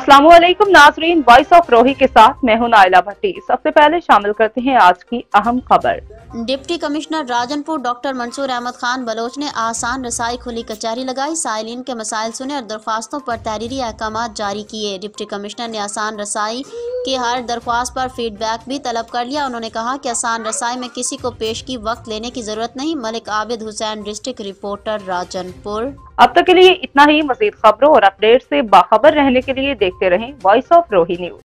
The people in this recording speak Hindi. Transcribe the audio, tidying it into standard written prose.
अस्सलाम वालेकुम नाजरीन, वॉइस ऑफ रोही के साथ मैं हूं नाइला भट्टी। सबसे पहले शामिल करते हैं आज की अहम खबर। Deputy commissioner Rajanpur doctor Mansoor Ahmad Khan Baloch ने आसान रसाई खुली कचहरी लगाई, साइलिन के मसाइल सुने और दरख्वास्तों पर तहरीरी अहकाम जारी किए। डिप्टी कमिश्नर ने आसान रसाई की हर दरख्वास्त पर फीडबैक भी तलब कर लिया। उन्होंने कहा कि आसान रसाई में किसी को पेशगी वक्त लेने की जरूरत नहीं। Malik Abid Hussain, district reporter, Rajanpur. अब तक के लिए इतना ही। मजीद खबरों और अपडेट से बाखबर रहने के लिए देखते रहें वॉइस ऑफ रोही न्यूज।